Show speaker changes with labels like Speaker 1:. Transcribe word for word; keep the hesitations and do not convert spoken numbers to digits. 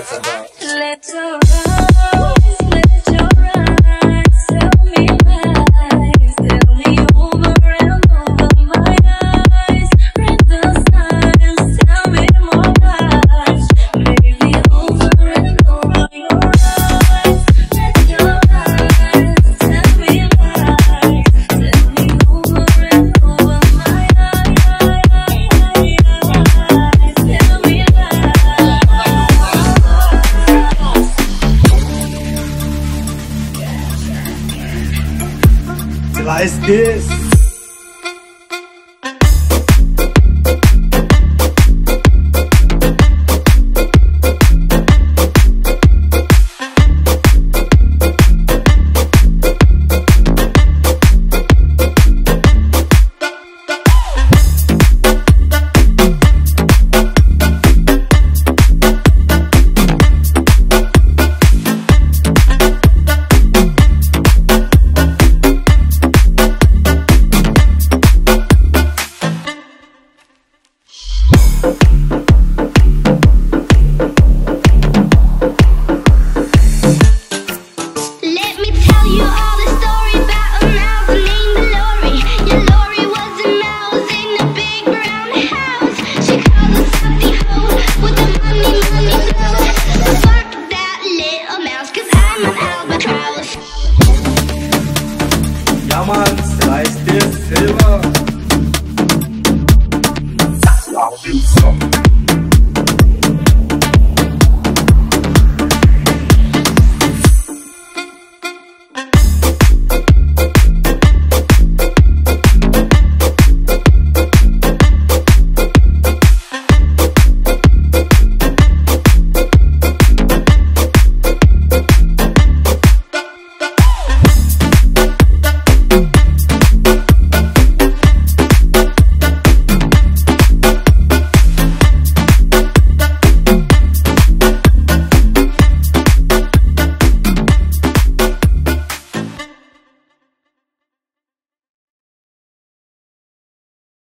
Speaker 1: that's about.
Speaker 2: Let your eyes, let your eyes tell me lies, tell me over and over my eyes. Read the signs, tell me more lies, baby, over and over your eyes. Let your eyes tell me lies, tell me over and over my eyes, tell me lies.
Speaker 1: Like this.